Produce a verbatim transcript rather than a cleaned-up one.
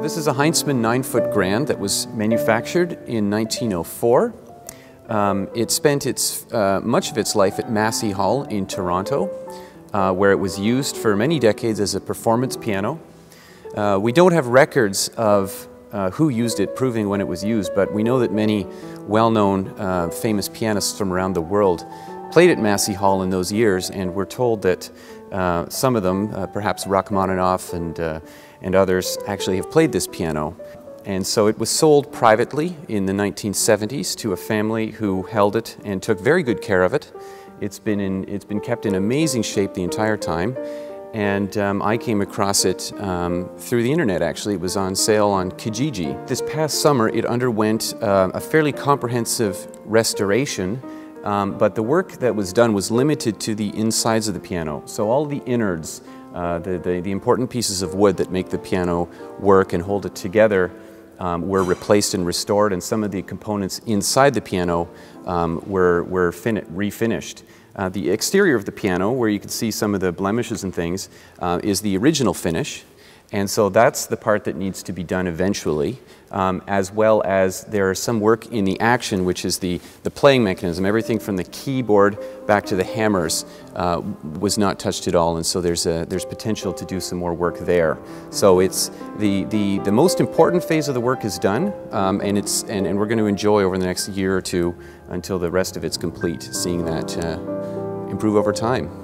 This is a Heinzmann nine-foot grand that was manufactured in nineteen oh four. Um, it spent its, uh, much of its life at Massey Hall in Toronto, uh, where it was used for many decades as a performance piano. Uh, we don't have records of uh, who used it, proving when it was used, but we know that many well-known, uh, famous pianists from around the world played at Massey Hall in those years, and we're told that uh, some of them, uh, perhaps Rachmaninoff and, uh, and others, actually have played this piano. And so it was sold privately in the nineteen seventies to a family who held it and took very good care of it. It's been, in, it's been kept in amazing shape the entire time. And um, I came across it um, through the internet, actually. It was on sale on Kijiji. This past summer it underwent uh, a fairly comprehensive restoration, um, but the work that was done was limited to the insides of the piano. So all the innards, uh, the, the, the important pieces of wood that make the piano work and hold it together, Um, were replaced and restored, and some of the components inside the piano um, were, were refinished. Uh, the exterior of the piano, where you can see some of the blemishes and things, uh, is the original finish, and so that's the part that needs to be done eventually, um, as well as there is some work in the action, which is the, the playing mechanism. Everything from the keyboard back to the hammers uh, was not touched at all, and so there's, a, there's potential to do some more work there. So it's the, the, the most important phase of the work is done, um, and, it's, and, and we're going to enjoy over the next year or two until the rest of it's complete, seeing that uh, improve over time.